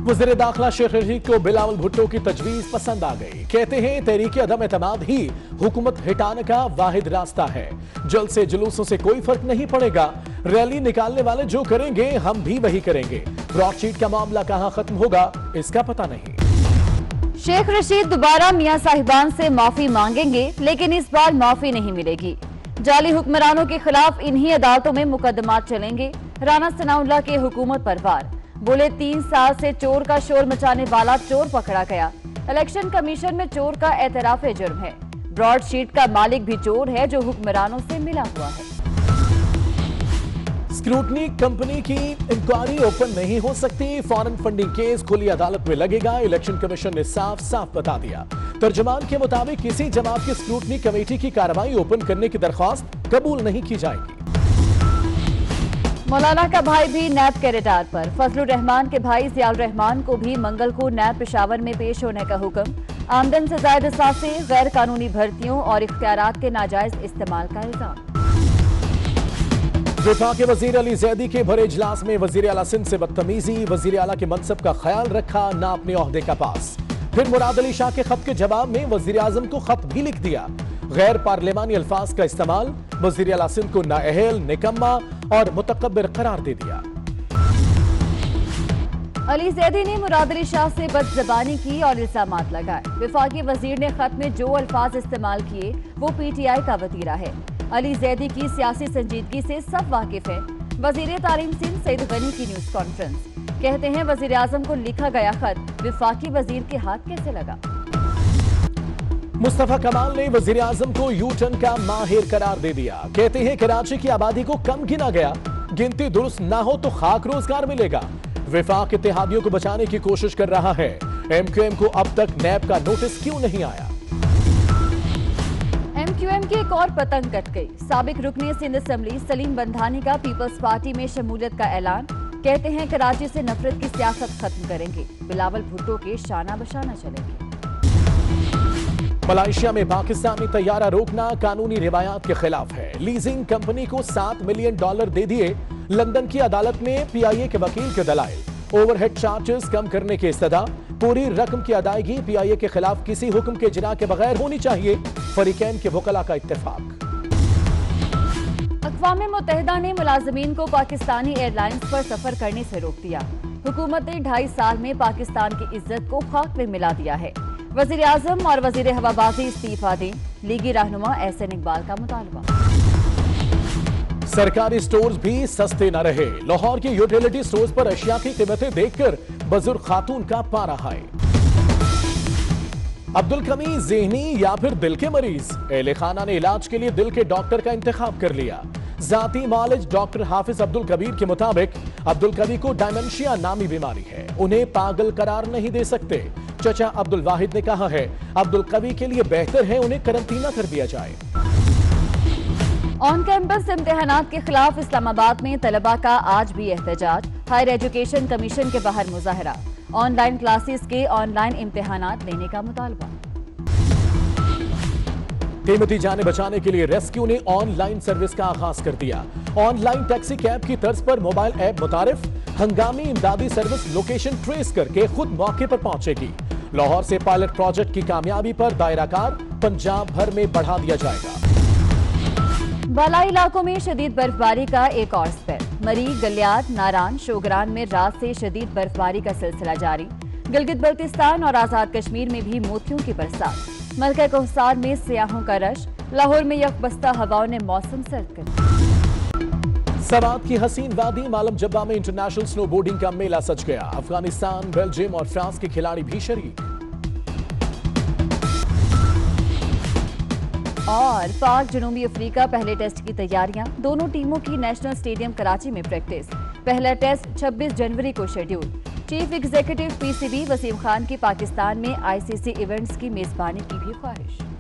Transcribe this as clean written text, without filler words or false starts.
वज़ीर दाखिला शेख रशीद को बिलावल भुट्टो की तजवीज पसंद आ गई। कहते हैं तहरीक अदम एतमाद ही हुकूमत हटाने का वाहिद रास्ता है। जल्द से जुलूसों से कोई फर्क नहीं पड़ेगा। रैली निकालने वाले जो करेंगे हम भी वही करेंगे। ब्रॉडशीट का मामला कहां खत्म होगा इसका पता नहीं। शेख रशीद दोबारा मियां साहिबान से माफी मांगेंगे, लेकिन इस बार माफी नहीं मिलेगी। जाली हुक्मरानों के खिलाफ इन्हीं अदालतों में मुकदमात चलेंगे। राना सनाउल्लाह के हुकूमत पर वार, बोले 3 साल से चोर का शोर मचाने वाला चोर पकड़ा गया। इलेक्शन कमीशन में चोर का एतराफ जुर्म है। ब्रॉडशीट का मालिक भी चोर है जो हुक्मरानों से मिला हुआ है। स्क्रूटनी कंपनी की इंक्वायरी ओपन नहीं हो सकती। फॉरेन फंडिंग केस खुली अदालत में लगेगा। इलेक्शन कमीशन ने साफ साफ बता दिया। तर्जुमान के मुताबिक किसी जमात की स्क्रूटनी कमेटी की कार्रवाई ओपन करने की दरख्वास्त कबूल नहीं की जाएगी। मौलाना का भाई भी नैब के रिटायर पर। फजलुर रहमान के भाई जियाउर रहमान को भी मंगल को नैब पेशावर में पेश होने का हुक्म। आमदन से जायद असासे, गैर कानूनी भर्तियों और इख्तियारात के नाजायज इस्तेमाल का इल्जाम। दिफा के वजीर अली जैदी के भरे इजलास में वजीर आला सिंध से बदतमीजी। वजीर आला के मनसब का ख्याल रखा, ना अपने ओहदे का पास। फिर मुराद अली शाह के खत के जवाब में वजीर आजम को खत भी लिख दिया। गैर पार्लिमानी अल्फाज का इस्तेमाल। वजीर आला सिंध को नाअहल, निकम्मा और मुतकब्बिर करार दे दिया। अली जैदी ने मुराद अली शाह से बदजबानी की और इल्जामात लगाए। वफाकी वजीर ने खत में जो अल्फाज इस्तेमाल किए वो PTI का वतीरा है। अली जैदी की सियासी संजीदगी से सब वाकिफ है। वजीर तालीम सिंध सईद गनी की न्यूज कॉन्फ्रेंस, कहते हैं वजीर आजम को लिखा गया खत वफाकी वजीर के हाथ कैसे लगा। मुस्तफा कमाल ने वजीर आजम को यू टर्न का माहिर करार दे दिया। कहते हैं कराची की आबादी को कम गिना गया। गिनती दुरुस्त ना हो तो खाक रोजगार मिलेगा। वफाक इत्तेहादियों को बचाने की कोशिश कर रहा है। MQM को अब तक नैब का नोटिस क्यों नहीं आया। MQM की एक और पतंग कट गई। साबिक रुकने सिंध असेंबली सलीम बंधानी का पीपल्स पार्टी में शमूलियत का ऐलान। कहते हैं कराची से नफरत की सियासत खत्म करेंगे। बिलावल भुट्टो के शाना बशाना चलेंगे। मलेशिया में पाकिस्तानी तैयारा रोकना कानूनी रिवायात के खिलाफ है। लीजिंग कंपनी को $7 मिलियन दे दिए। लंदन की अदालत में PIA के वकील के दलाइल। ओवरहेड चार्जेस कम करने की इस्तदा। पूरी रकम की अदायगी PIA के खिलाफ किसी हुक्म के इजरा के बगैर होनी चाहिए। फरीकैन के वकला का इत्तेफाक। अक़वाम मुत्तहिदा ने मुलाजमीन को पाकिस्तानी एयरलाइंस पर सफर करने से रोक दिया। हुकूमत ने 2.5 साल में पाकिस्तान की इज्जत को खाक में मिला दिया है। वजीर आजम और वजीर हवाबाजी इस्तीफा दें, लीगी रहनुमा एहसन इकबाल का मुतालबा। सरकारी स्टोर्स भी सस्ते न रहे। लाहौर के यूटिलिटी स्टोर्स पर अशिया की कीमतें देखकर बुजुर्ग खातून का पारा हाय। अब्दुल कमी ज़हनी या फिर दिल के मरीज। एहले खाना ने इलाज के लिए दिल के डॉक्टर का इंतखाब कर लिया। जाती मालिज डॉक्टर हाफिज अब्दुल कबीर के मुताबिक अब्दुल कबीर को डायमेंशिया नामी बीमारी है। उन्हें पागल करार नहीं दे सकते। चचा अब्दुल वाहिद ने कहा है अब्दुल कबीर के लिए बेहतर है उन्हें करंटीना कर दिया जाए। ऑन कैंपस इम्तिहानात के खिलाफ इस्लामाबाद में तलबा का आज भी एहतजाज। हायर एजुकेशन कमीशन के बाहर मुजाहरा। ऑनलाइन क्लासेस के ऑनलाइन इम्तिहानात लेने का मुतालबा। कीमती जाने बचाने के लिए रेस्क्यू ने ऑनलाइन सर्विस का आगाज कर दिया। ऑनलाइन टैक्सी कैब की तर्ज पर मोबाइल ऐप मुतारिफ। हंगामी इमदादी सर्विस लोकेशन ट्रेस करके खुद मौके पर पहुंचेगी। लाहौर से पायलट प्रोजेक्ट की कामयाबी पर दायराकार पंजाब भर में बढ़ा दिया जाएगा। बालाई इलाकों में शदीद बर्फबारी का एक और स्पेल। मरी, गलियात, नारान, शोगरान में रात से शदीद बर्फबारी का सिलसिला जारी। गिलगित बल्तिस्तान और आजाद कश्मीर में भी मोतियों की बरसात। मलका कोहसार में सियाहों का रश। लाहौर में यकबस्ता हवाओं ने मौसम सर्द कर दिया। सवात की हसीन वादी मालम जब्बा में इंटरनेशनल स्नोबोर्डिंग का मेला सज गया। अफगानिस्तान, बेल्जियम और फ्रांस के खिलाड़ी भी शरीक। और पाक जनूबी अफ्रीका पहले टेस्ट की तैयारियां। दोनों टीमों की नेशनल स्टेडियम कराची में प्रैक्टिस। पहला टेस्ट 26 जनवरी को schedule. Chief executive PCB Wasim Khan की पाकिस्तान में ICC इवेंट्स की मेजबानी की भी ख्वाहिश।